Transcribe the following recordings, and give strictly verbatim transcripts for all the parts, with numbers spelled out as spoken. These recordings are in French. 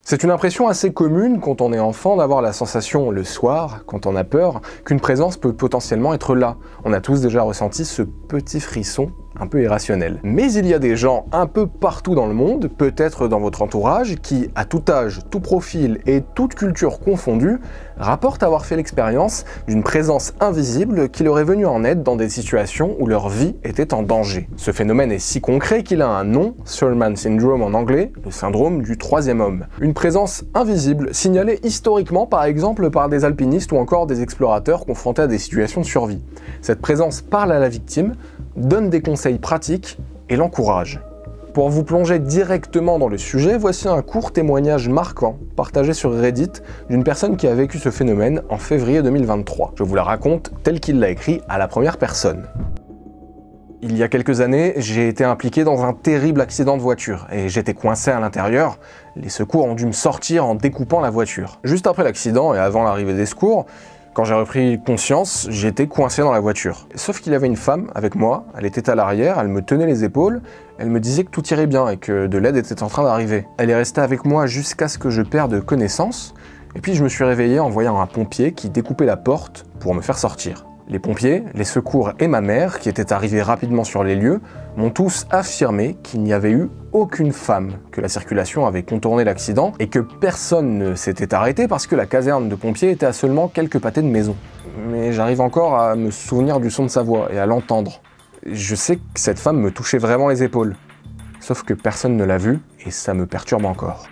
C'est une impression assez commune quand on est enfant d'avoir la sensation le soir, quand on a peur, qu'une présence peut potentiellement être là. On a tous déjà ressenti ce petit frisson un peu irrationnel. Mais il y a des gens un peu partout dans le monde, peut-être dans votre entourage, qui, à tout âge, tout profil et toute culture confondue, rapportent avoir fait l'expérience d'une présence invisible qui leur est venue en aide dans des situations où leur vie était en danger. Ce phénomène est si concret qu'il a un nom, Thurman Syndrome en anglais, le syndrome du troisième homme. Une présence invisible, signalée historiquement par exemple par des alpinistes ou encore des explorateurs confrontés à des situations de survie. Cette présence parle à la victime, donne des conseils pratiques et l'encourage. Pour vous plonger directement dans le sujet, voici un court témoignage marquant partagé sur Reddit d'une personne qui a vécu ce phénomène en février deux mille vingt-trois. Je vous la raconte tel qu'il l'a écrit à la première personne. Il y a quelques années, j'ai été impliqué dans un terrible accident de voiture et j'étais coincé à l'intérieur. Les secours ont dû me sortir en découpant la voiture. Juste après l'accident et avant l'arrivée des secours, quand j'ai repris conscience, j'étais coincé dans la voiture. Sauf qu'il y avait une femme avec moi, elle était à l'arrière, elle me tenait les épaules, elle me disait que tout irait bien et que de l'aide était en train d'arriver. Elle est restée avec moi jusqu'à ce que je perde connaissance, et puis je me suis réveillé en voyant un pompier qui découpait la porte pour me faire sortir. Les pompiers, les secours et ma mère, qui étaient arrivés rapidement sur les lieux, m'ont tous affirmé qu'il n'y avait eu aucune femme, que la circulation avait contourné l'accident et que personne ne s'était arrêté parce que la caserne de pompiers était à seulement quelques pâtés de maison. Mais j'arrive encore à me souvenir du son de sa voix et à l'entendre. Je sais que cette femme me touchait vraiment les épaules, sauf que personne ne l'a vue et ça me perturbe encore.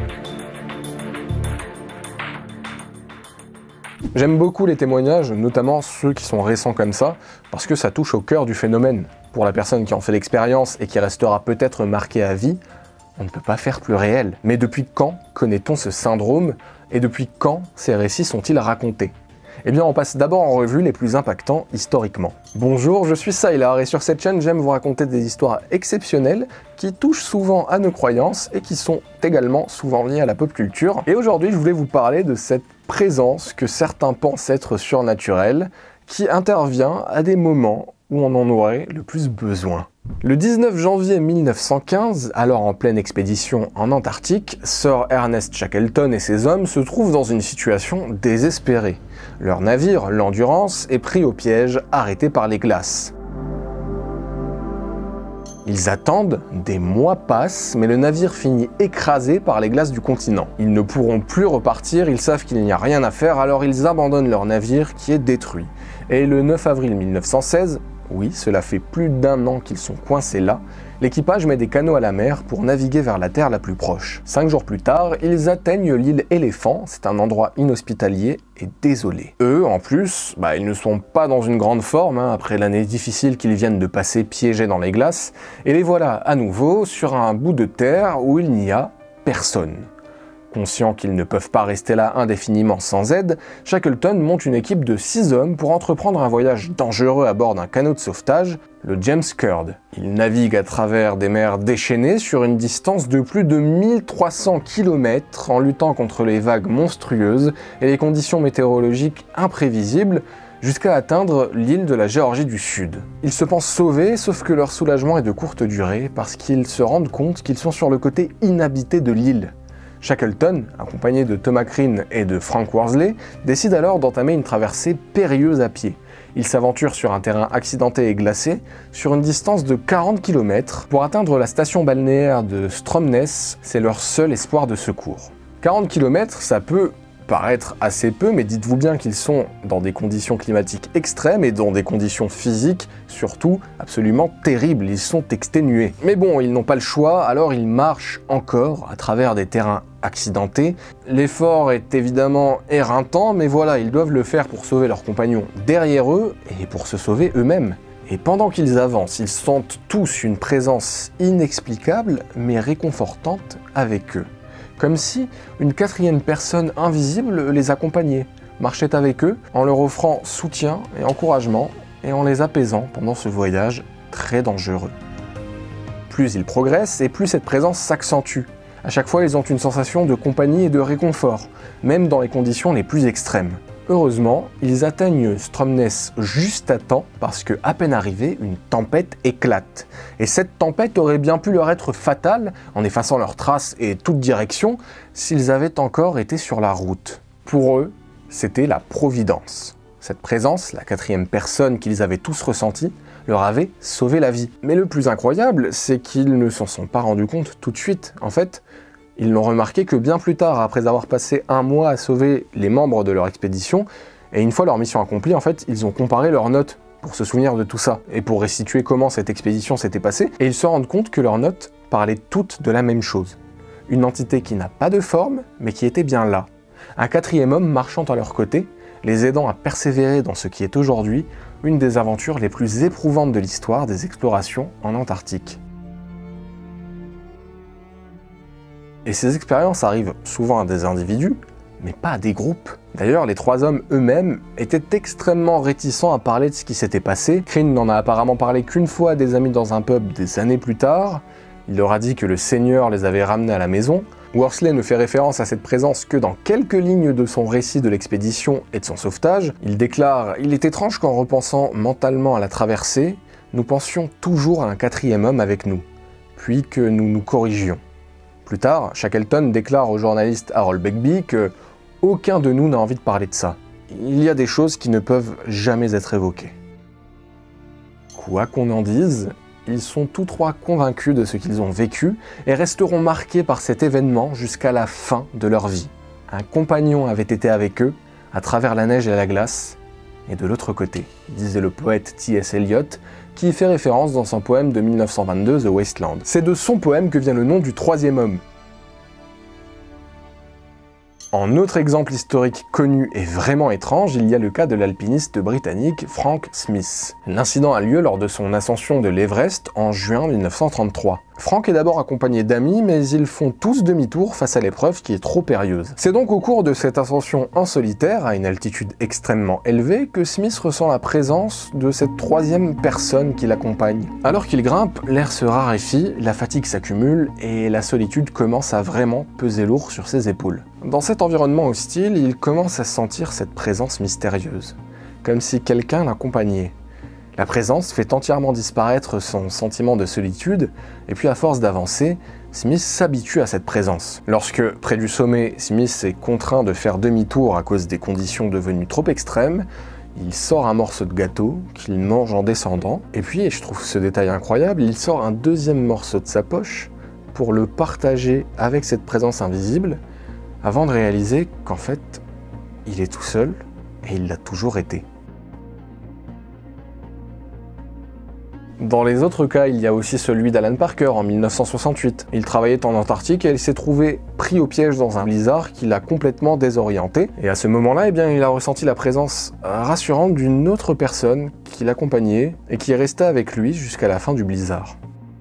J'aime beaucoup les témoignages, notamment ceux qui sont récents comme ça, parce que ça touche au cœur du phénomène. Pour la personne qui en fait l'expérience et qui restera peut-être marquée à vie, on ne peut pas faire plus réel. Mais depuis quand connaît-on ce syndrome et depuis quand ces récits sont-ils racontés? Eh bien, on passe d'abord en revue les plus impactants historiquement. Bonjour, je suis Sylar et sur cette chaîne, j'aime vous raconter des histoires exceptionnelles qui touchent souvent à nos croyances et qui sont également souvent liées à la pop culture. Et aujourd'hui, je voulais vous parler de cette présence que certains pensent être surnaturelle, qui intervient à des moments où on en aurait le plus besoin. Le dix-neuf janvier mille neuf cent quinze, alors en pleine expédition en Antarctique, Sir Ernest Shackleton et ses hommes se trouvent dans une situation désespérée. Leur navire, l'Endurance, est pris au piège, arrêté par les glaces. Ils attendent, des mois passent, mais le navire finit écrasé par les glaces du continent. Ils ne pourront plus repartir, ils savent qu'il n'y a rien à faire, alors ils abandonnent leur navire qui est détruit. Et le neuf avril mille neuf cent seize, oui, cela fait plus d'un an qu'ils sont coincés là, l'équipage met des canots à la mer pour naviguer vers la terre la plus proche. Cinq jours plus tard, ils atteignent l'île Éléphant, c'est un endroit inhospitalier et désolé. Eux, en plus, bah, ils ne sont pas dans une grande forme, hein, après l'année difficile qu'ils viennent de passer piégés dans les glaces, et les voilà à nouveau sur un bout de terre où il n'y a personne. Conscients qu'ils ne peuvent pas rester là indéfiniment sans aide, Shackleton monte une équipe de six hommes pour entreprendre un voyage dangereux à bord d'un canot de sauvetage, le James Caird. Ils naviguent à travers des mers déchaînées sur une distance de plus de mille trois cents kilomètres en luttant contre les vagues monstrueuses et les conditions météorologiques imprévisibles, jusqu'à atteindre l'île de la Géorgie du Sud. Ils se pensent sauvés, sauf que leur soulagement est de courte durée parce qu'ils se rendent compte qu'ils sont sur le côté inhabité de l'île. Shackleton, accompagné de Thomas Crean et de Frank Worsley, décide alors d'entamer une traversée périlleuse à pied. Il s'aventure sur un terrain accidenté et glacé, sur une distance de quarante kilomètres, pour atteindre la station balnéaire de Stromness, c'est leur seul espoir de secours. quarante kilomètres, ça peut paraître assez peu, mais dites-vous bien qu'ils sont dans des conditions climatiques extrêmes et dans des conditions physiques, surtout, absolument terribles. Ils sont exténués. Mais bon, ils n'ont pas le choix, alors ils marchent encore à travers des terrains accidentés. L'effort est évidemment éreintant, mais voilà, ils doivent le faire pour sauver leurs compagnons derrière eux et pour se sauver eux-mêmes. Et pendant qu'ils avancent, ils sentent tous une présence inexplicable, mais réconfortante avec eux. Comme si une quatrième personne invisible les accompagnait, marchait avec eux en leur offrant soutien et encouragement et en les apaisant pendant ce voyage très dangereux. Plus ils progressent et plus cette présence s'accentue. À chaque fois, ils ont une sensation de compagnie et de réconfort, même dans les conditions les plus extrêmes. Heureusement, ils atteignent Stromness juste à temps parce que, à peine arrivés, une tempête éclate. Et cette tempête aurait bien pu leur être fatale, en effaçant leurs traces et toute direction, s'ils avaient encore été sur la route. Pour eux, c'était la Providence. Cette présence, la quatrième personne qu'ils avaient tous ressentie, leur avait sauvé la vie. Mais le plus incroyable, c'est qu'ils ne s'en sont pas rendus compte tout de suite. En fait, ils n'ont remarqué que bien plus tard, après avoir passé un mois à sauver les membres de leur expédition, et une fois leur mission accomplie, en fait, ils ont comparé leurs notes pour se souvenir de tout ça, et pour restituer comment cette expédition s'était passée, et ils se rendent compte que leurs notes parlaient toutes de la même chose. Une entité qui n'a pas de forme, mais qui était bien là. Un quatrième homme marchant à leur côté, les aidant à persévérer dans ce qui est aujourd'hui une des aventures les plus éprouvantes de l'histoire des explorations en Antarctique. Et ces expériences arrivent souvent à des individus, mais pas à des groupes. D'ailleurs, les trois hommes eux-mêmes étaient extrêmement réticents à parler de ce qui s'était passé. Crean n'en a apparemment parlé qu'une fois à des amis dans un pub des années plus tard. Il leur a dit que le Seigneur les avait ramenés à la maison. Worsley ne fait référence à cette présence que dans quelques lignes de son récit de l'expédition et de son sauvetage. Il déclare « Il est étrange qu'en repensant mentalement à la traversée, nous pensions toujours à un quatrième homme avec nous, puis que nous nous corrigions. » Plus tard, Shackleton déclare au journaliste Harold Begbie que « Aucun de nous n'a envie de parler de ça. Il y a des choses qui ne peuvent jamais être évoquées. » Quoi qu'on en dise, ils sont tous trois convaincus de ce qu'ils ont vécu et resteront marqués par cet événement jusqu'à la fin de leur vie. Un compagnon avait été avec eux, à travers la neige et la glace, et de l'autre côté, disait le poète T S Eliot, qui y fait référence dans son poème de mille neuf cent vingt-deux, The Wasteland. C'est de son poème que vient le nom du troisième homme. En autre exemple historique connu et vraiment étrange, il y a le cas de l'alpiniste britannique Frank Smith. L'incident a lieu lors de son ascension de l'Everest en juin mille neuf cent trente-trois. Frank est d'abord accompagné d'amis, mais ils font tous demi-tour face à l'épreuve qui est trop périlleuse. C'est donc au cours de cette ascension en solitaire, à une altitude extrêmement élevée, que Smith ressent la présence de cette troisième personne qui l'accompagne. Alors qu'il grimpe, l'air se raréfie, la fatigue s'accumule et la solitude commence à vraiment peser lourd sur ses épaules. Dans cet environnement hostile, il commence à sentir cette présence mystérieuse, comme si quelqu'un l'accompagnait. La présence fait entièrement disparaître son sentiment de solitude, et puis à force d'avancer, Smith s'habitue à cette présence. Lorsque, près du sommet, Smith est contraint de faire demi-tour à cause des conditions devenues trop extrêmes, il sort un morceau de gâteau qu'il mange en descendant, et puis, et je trouve ce détail incroyable, il sort un deuxième morceau de sa poche pour le partager avec cette présence invisible, avant de réaliser qu'en fait, il est tout seul, et il l'a toujours été. Dans les autres cas, il y a aussi celui d'Alan Parker en mille neuf cent soixante-huit. Il travaillait en Antarctique et il s'est trouvé pris au piège dans un blizzard qui l'a complètement désorienté. Et à ce moment-là, eh bien, il a ressenti la présence rassurante d'une autre personne qui l'accompagnait et qui est restée avec lui jusqu'à la fin du blizzard.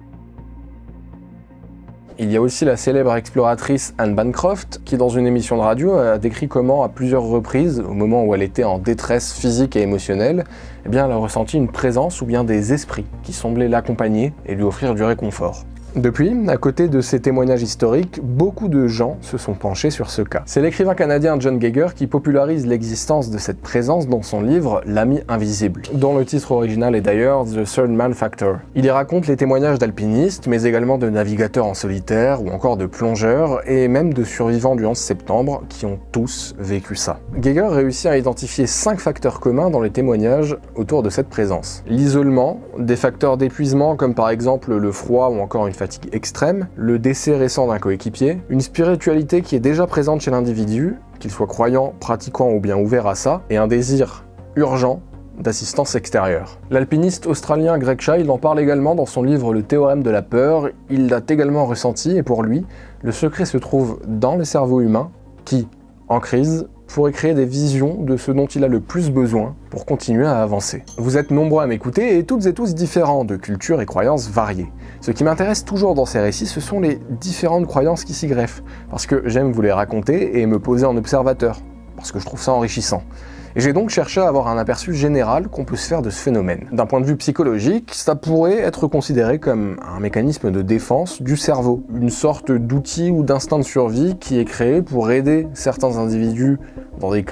Il y a aussi la célèbre exploratrice Anne Bancroft qui, dans une émission de radio, a décrit comment, à plusieurs reprises, au moment où elle était en détresse physique et émotionnelle, eh bien, elle a ressenti une présence ou bien des esprits qui semblaient l'accompagner et lui offrir du réconfort. Depuis, à côté de ces témoignages historiques, beaucoup de gens se sont penchés sur ce cas. C'est l'écrivain canadien John Geiger qui popularise l'existence de cette présence dans son livre L'ami invisible, dont le titre original est d'ailleurs The Third Man Factor. Il y raconte les témoignages d'alpinistes, mais également de navigateurs en solitaire, ou encore de plongeurs, et même de survivants du onze septembre, qui ont tous vécu ça. Geiger réussit à identifier cinq facteurs communs dans les témoignages autour de cette présence. L'isolement, des facteurs d'épuisement comme par exemple le froid ou encore une fatigue extrême, le décès récent d'un coéquipier, une spiritualité qui est déjà présente chez l'individu, qu'il soit croyant, pratiquant ou bien ouvert à ça, et un désir urgent d'assistance extérieure. L'alpiniste australien Greg Child en parle également dans son livre Le théorème de la peur. Il l'a également ressenti et pour lui, le secret se trouve dans les cerveaux humains qui, en crise, pourrait créer des visions de ce dont il a le plus besoin pour continuer à avancer. Vous êtes nombreux à m'écouter et toutes et tous différents, de cultures et croyances variées. Ce qui m'intéresse toujours dans ces récits, ce sont les différentes croyances qui s'y greffent, parce que j'aime vous les raconter et me poser en observateur, parce que je trouve ça enrichissant. Et j'ai donc cherché à avoir un aperçu général qu'on peut se faire de ce phénomène. D'un point de vue psychologique, ça pourrait être considéré comme un mécanisme de défense du cerveau, une sorte d'outil ou d'instinct de survie qui est créé pour aider certains individus dans des cas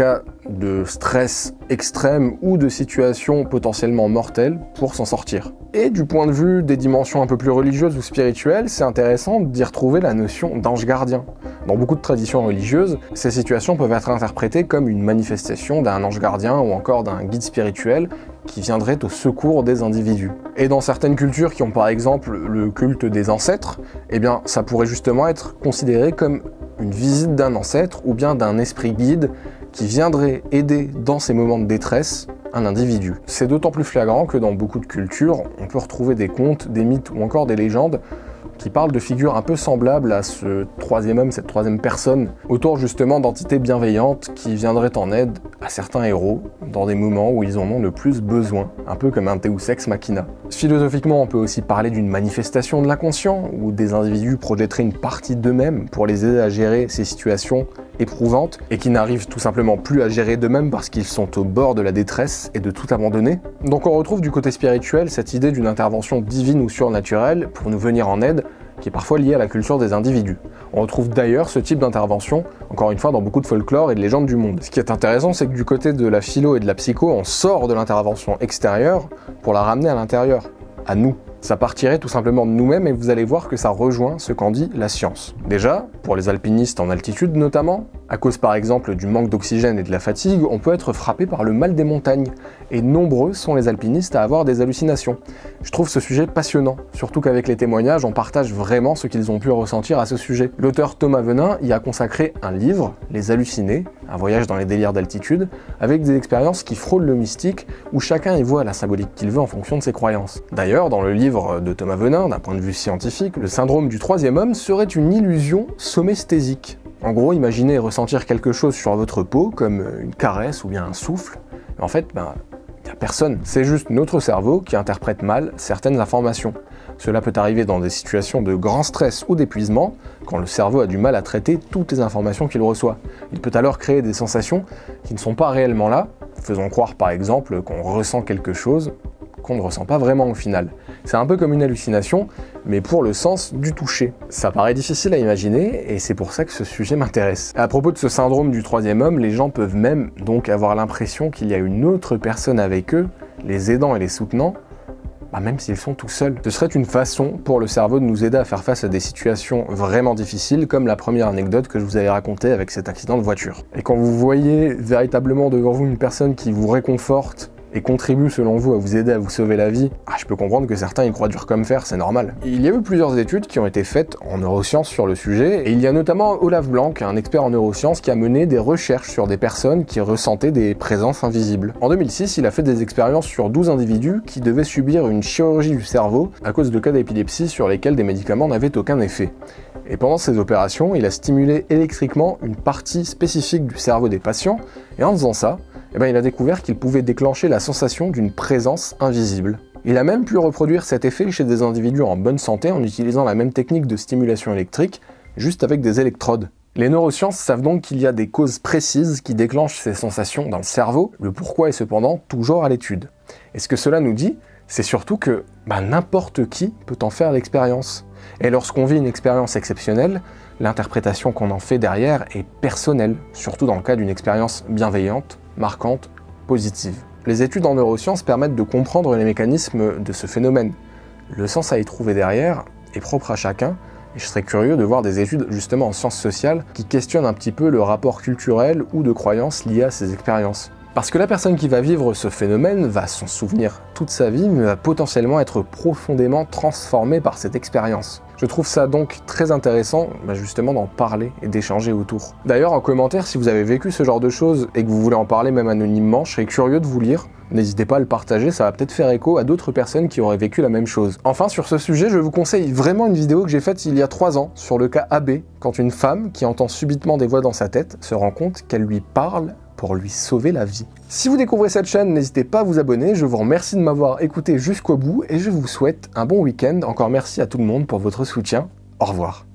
de stress extrême ou de situations potentiellement mortelles pour s'en sortir. Et du point de vue des dimensions un peu plus religieuses ou spirituelles, c'est intéressant d'y retrouver la notion d'ange gardien. Dans beaucoup de traditions religieuses, ces situations peuvent être interprétées comme une manifestation d'un ange gardien ou encore d'un guide spirituel qui viendrait au secours des individus. Et dans certaines cultures qui ont par exemple le culte des ancêtres, eh bien ça pourrait justement être considéré comme une visite d'un ancêtre ou bien d'un esprit guide qui viendrait aider dans ces moments de détresse un individu. C'est d'autant plus flagrant que dans beaucoup de cultures, on peut retrouver des contes, des mythes ou encore des légendes qui parlent de figures un peu semblables à ce troisième homme, cette troisième personne, autour justement d'entités bienveillantes qui viendraient en aide à certains héros dans des moments où ils en ont le plus besoin, un peu comme un Deus Ex Machina. Philosophiquement, on peut aussi parler d'une manifestation de l'inconscient, où des individus projetteraient une partie d'eux-mêmes pour les aider à gérer ces situations éprouvantes et qui n'arrivent tout simplement plus à gérer d'eux-mêmes parce qu'ils sont au bord de la détresse et de tout abandonner. Donc on retrouve du côté spirituel cette idée d'une intervention divine ou surnaturelle pour nous venir en aide, qui est parfois liée à la culture des individus. On retrouve d'ailleurs ce type d'intervention, encore une fois, dans beaucoup de folklore et de légendes du monde. Ce qui est intéressant, c'est que du côté de la philo et de la psycho, on sort de l'intervention extérieure pour la ramener à l'intérieur, à nous. Ça partirait tout simplement de nous-mêmes et vous allez voir que ça rejoint ce qu'en dit la science. Déjà, pour les alpinistes en altitude notamment, à cause par exemple du manque d'oxygène et de la fatigue, on peut être frappé par le mal des montagnes, et nombreux sont les alpinistes à avoir des hallucinations. Je trouve ce sujet passionnant, surtout qu'avec les témoignages, on partage vraiment ce qu'ils ont pu ressentir à ce sujet. L'auteur Thomas Venin y a consacré un livre, Les Hallucinés, un voyage dans les délires d'altitude, avec des expériences qui frôlent le mystique, où chacun y voit la symbolique qu'il veut en fonction de ses croyances. D'ailleurs, dans le livre de Thomas Venin, d'un point de vue scientifique, le syndrome du troisième homme serait une illusion somesthésique. En gros, imaginez ressentir quelque chose sur votre peau, comme une caresse ou bien un souffle, mais en fait, ben, il n'y a personne. C'est juste notre cerveau qui interprète mal certaines informations. Cela peut arriver dans des situations de grand stress ou d'épuisement, quand le cerveau a du mal à traiter toutes les informations qu'il reçoit. Il peut alors créer des sensations qui ne sont pas réellement là, faisant croire par exemple qu'on ressent quelque chose qu'on ne ressent pas vraiment au final. C'est un peu comme une hallucination, mais pour le sens du toucher. Ça paraît difficile à imaginer, et c'est pour ça que ce sujet m'intéresse. À propos de ce syndrome du troisième homme, les gens peuvent même donc avoir l'impression qu'il y a une autre personne avec eux, les aidant et les soutenant, bah même s'ils sont tout seuls. Ce serait une façon pour le cerveau de nous aider à faire face à des situations vraiment difficiles, comme la première anecdote que je vous avais racontée avec cet accident de voiture. Et quand vous voyez véritablement devant vous une personne qui vous réconforte, et contribue selon vous à vous aider à vous sauver la vie, ah, je peux comprendre que certains y croient dur comme fer, c'est normal. Il y a eu plusieurs études qui ont été faites en neurosciences sur le sujet, et il y a notamment Olaf Blanc, un expert en neurosciences, qui a mené des recherches sur des personnes qui ressentaient des présences invisibles. En deux mille six, il a fait des expériences sur douze individus qui devaient subir une chirurgie du cerveau à cause de cas d'épilepsie sur lesquels des médicaments n'avaient aucun effet. Et pendant ces opérations, il a stimulé électriquement une partie spécifique du cerveau des patients, et en faisant ça, eh ben, il a découvert qu'il pouvait déclencher la sensation d'une présence invisible. Il a même pu reproduire cet effet chez des individus en bonne santé en utilisant la même technique de stimulation électrique, juste avec des électrodes. Les neurosciences savent donc qu'il y a des causes précises qui déclenchent ces sensations dans le cerveau, le pourquoi est cependant toujours à l'étude. Et ce que cela nous dit, c'est surtout que bah, n'importe qui peut en faire l'expérience. Et lorsqu'on vit une expérience exceptionnelle, l'interprétation qu'on en fait derrière est personnelle, surtout dans le cas d'une expérience bienveillante, marquante, positive. Les études en neurosciences permettent de comprendre les mécanismes de ce phénomène. Le sens à y trouver derrière est propre à chacun, et je serais curieux de voir des études justement en sciences sociales qui questionnent un petit peu le rapport culturel ou de croyances liées à ces expériences. Parce que la personne qui va vivre ce phénomène va s'en souvenir toute sa vie, mais va potentiellement être profondément transformée par cette expérience. Je trouve ça donc très intéressant bah justement d'en parler et d'échanger autour. D'ailleurs, en commentaire, si vous avez vécu ce genre de choses et que vous voulez en parler même anonymement, je serais curieux de vous lire. N'hésitez pas à le partager, ça va peut-être faire écho à d'autres personnes qui auraient vécu la même chose. Enfin, sur ce sujet, je vous conseille vraiment une vidéo que j'ai faite il y a trois ans sur le cas A B, quand une femme qui entend subitement des voix dans sa tête se rend compte qu'elle lui parle pour lui sauver la vie. Si vous découvrez cette chaîne, n'hésitez pas à vous abonner, je vous remercie de m'avoir écouté jusqu'au bout et je vous souhaite un bon week-end. Encore merci à tout le monde pour votre soutien. Au revoir.